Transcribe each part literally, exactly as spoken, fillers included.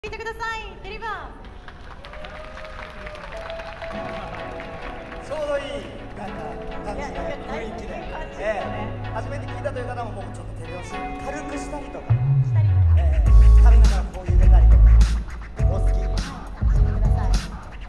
聞いてください。デリバーちょうどいいなんか感じの雰囲気で、ええ、初めて聞いたという方ももうちょっと手拍子軽くしたりとかしたりとか、 ええ、髪の毛がこう揺れたりとかお好きにしてください。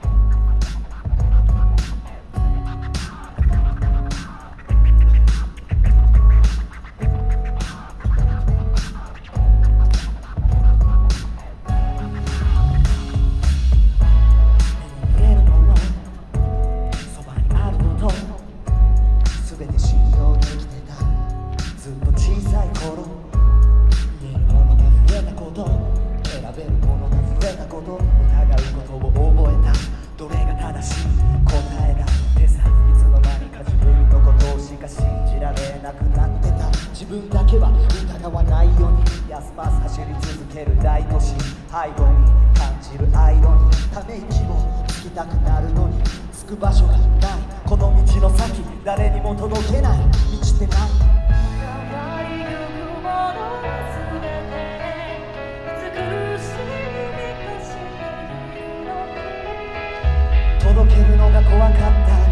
自分だけは疑わないように休まず走り続ける大都市背後に感じるアイロニーため息をつきたくなるのに着く場所がないこの道の先誰にも届けない満ちてない届けるのが怖かった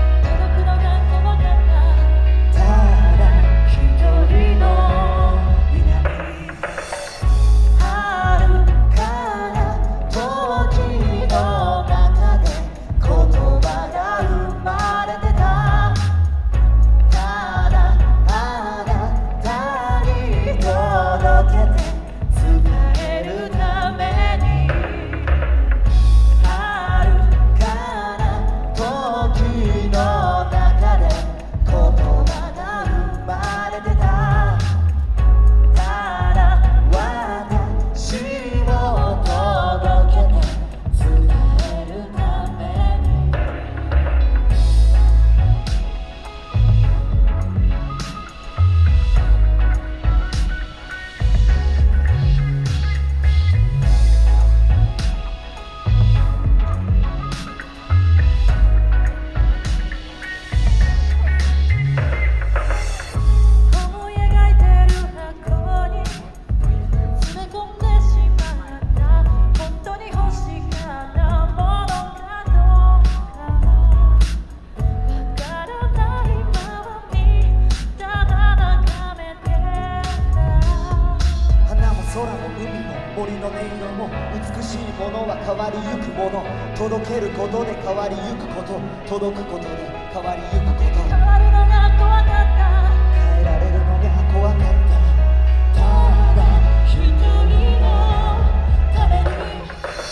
森の音色も美しいものは変わりゆくもの届けることで変わりゆくこと届くことで変わりゆくこと変わるのが怖かった変えられるのが怖かったただ一人のために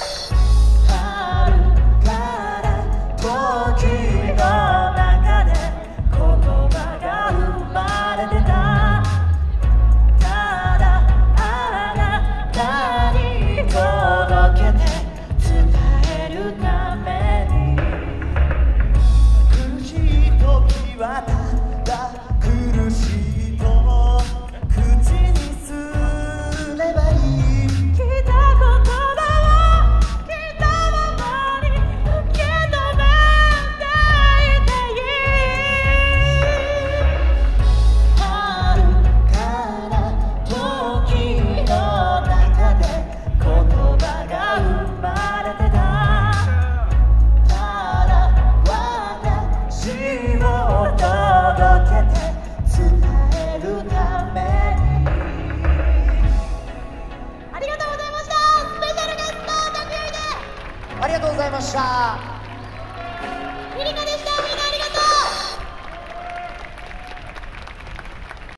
春から時の中で言葉が生まれてたありがとうございました。